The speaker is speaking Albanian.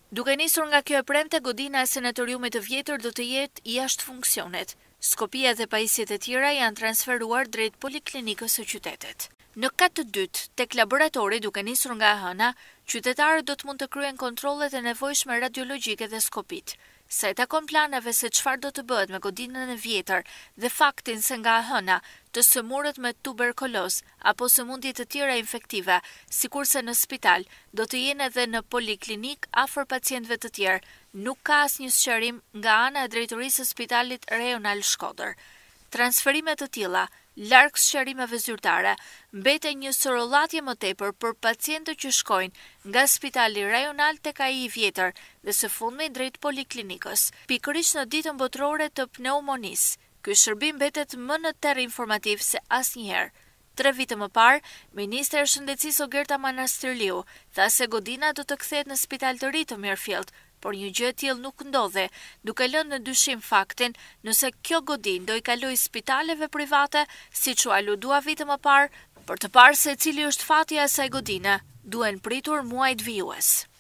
Duke nisur nga kjo e premte, godina e sanatoriumit të Vjetër do të jetë jashtë funksionit. Skopia dhe pajisjet e tjera janë transferuar drejt Poliklinikës së qytetit. Në kat të dytë, tek laboratori duke nisur nga e hëna, qytetarët do të mund të kryen kontrollet e nevojshme radiologjike dhe skopit. Sa i takon planeve se çfarë do të bëhet me godinën e Vjetër dhe faktin se nga e hëna të sëmurët me tuberkuloz apo sëmundje të tjera infektive, sikurse në spital, do të jenë edhe në poliklinik afër pacientëve të tjerë, nuk ka asnjë sqarim nga ana e drejtorisë së Spitalit Rajonal Shkodër. Transferimet të tilla, larg sqarimeve zyrtare, mbeten një sorollatje më tepër për pacientët që shkojnë nga Spitali Rajonal tek ai i Vjetër dhe së fundmi drejt Poliklinikës, pikërisht në ditën botërore të pneumonisë. Ky shërbim mbetet më në terr informativ se asnjëherë. 3 vite më parë, Ministri i Shëndetësisë Ogerta Manastirliu tha se godina do të kthehet në spital të ri të Mirëfillt, por një gjë e tillë nuk ndodhi, duke lënë në dyshim faktin nëse kjo godinë do i kalojë spitaleve private, siç u aludua vite më parë, për të parë se cili është fati i asaj godine, duhen pritur muajt vijues.